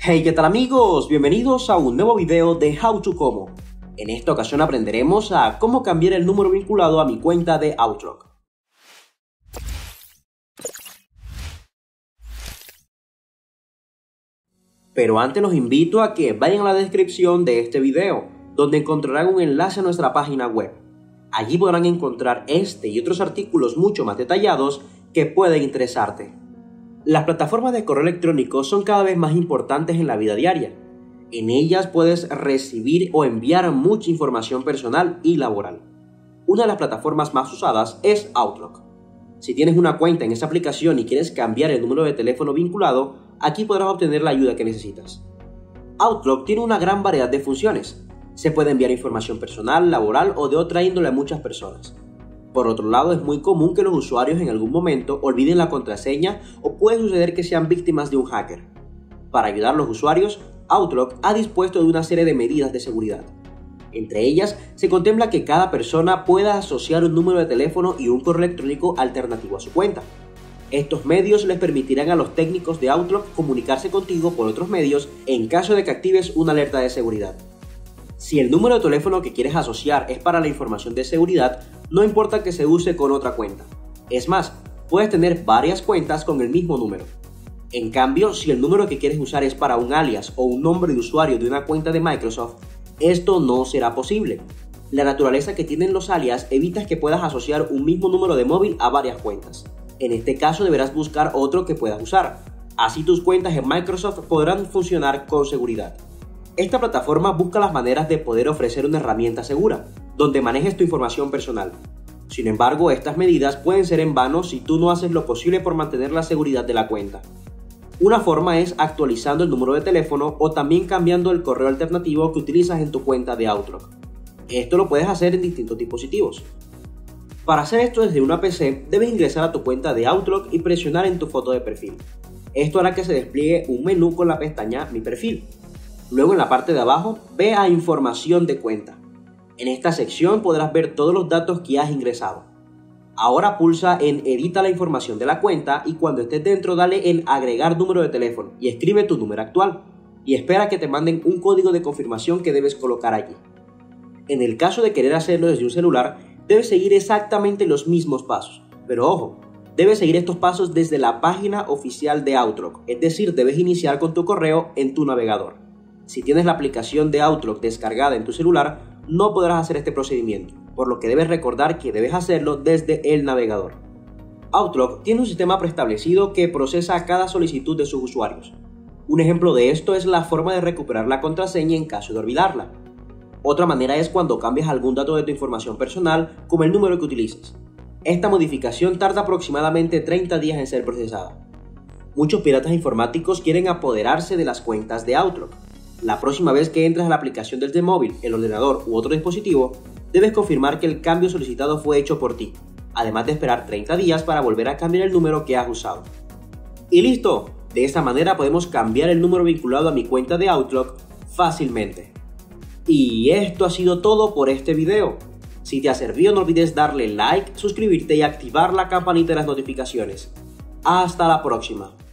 Hey, ¿qué tal amigos? Bienvenidos a un nuevo video de How to Como. En esta ocasión aprenderemos a cómo cambiar el número vinculado a mi cuenta de Outlook. Pero antes los invito a que vayan a la descripción de este video, donde encontrarán un enlace a nuestra página web. Allí podrán encontrar este y otros artículos mucho más detallados que pueden interesarte. Las plataformas de correo electrónico son cada vez más importantes en la vida diaria. En ellas puedes recibir o enviar mucha información personal y laboral. Una de las plataformas más usadas es Outlook. Si tienes una cuenta en esa aplicación y quieres cambiar el número de teléfono vinculado, aquí podrás obtener la ayuda que necesitas. Outlook tiene una gran variedad de funciones. Se puede enviar información personal, laboral o de otra índole a muchas personas. Por otro lado, es muy común que los usuarios en algún momento olviden la contraseña o puede suceder que sean víctimas de un hacker. Para ayudar a los usuarios, Outlook ha dispuesto de una serie de medidas de seguridad. Entre ellas, se contempla que cada persona pueda asociar un número de teléfono y un correo electrónico alternativo a su cuenta. Estos medios les permitirán a los técnicos de Outlook comunicarse contigo por otros medios en caso de que actives una alerta de seguridad. Si el número de teléfono que quieres asociar es para la información de seguridad, no importa que se use con otra cuenta. Es más, puedes tener varias cuentas con el mismo número. En cambio, si el número que quieres usar es para un alias o un nombre de usuario de una cuenta de Microsoft, esto no será posible. La naturaleza que tienen los alias evita que puedas asociar un mismo número de móvil a varias cuentas. En este caso deberás buscar otro que puedas usar. Así tus cuentas en Microsoft podrán funcionar con seguridad. Esta plataforma busca las maneras de poder ofrecer una herramienta segura, donde manejes tu información personal. Sin embargo, estas medidas pueden ser en vano si tú no haces lo posible por mantener la seguridad de la cuenta. Una forma es actualizando el número de teléfono o también cambiando el correo alternativo que utilizas en tu cuenta de Outlook. Esto lo puedes hacer en distintos dispositivos. Para hacer esto desde una PC, debes ingresar a tu cuenta de Outlook y presionar en tu foto de perfil. Esto hará que se despliegue un menú con la pestaña Mi perfil. Luego en la parte de abajo, ve a Información de cuenta. En esta sección podrás ver todos los datos que has ingresado. Ahora pulsa en Edita la información de la cuenta y cuando estés dentro dale en Agregar número de teléfono y escribe tu número actual. Y espera que te manden un código de confirmación que debes colocar allí. En el caso de querer hacerlo desde un celular, debes seguir exactamente los mismos pasos. Pero ojo, debes seguir estos pasos desde la página oficial de Outlook, es decir, debes iniciar con tu correo en tu navegador. Si tienes la aplicación de Outlook descargada en tu celular, no podrás hacer este procedimiento, por lo que debes recordar que debes hacerlo desde el navegador. Outlook tiene un sistema preestablecido que procesa cada solicitud de sus usuarios. Un ejemplo de esto es la forma de recuperar la contraseña en caso de olvidarla. Otra manera es cuando cambias algún dato de tu información personal, como el número que utilizas. Esta modificación tarda aproximadamente 30 días en ser procesada. Muchos piratas informáticos quieren apoderarse de las cuentas de Outlook. La próxima vez que entres a la aplicación del móvil, el ordenador u otro dispositivo, debes confirmar que el cambio solicitado fue hecho por ti, además de esperar 30 días para volver a cambiar el número que has usado. Y listo, de esta manera podemos cambiar el número vinculado a mi cuenta de Outlook fácilmente. Y esto ha sido todo por este video. Si te ha servido no olvides darle like, suscribirte y activar la campanita de las notificaciones. Hasta la próxima.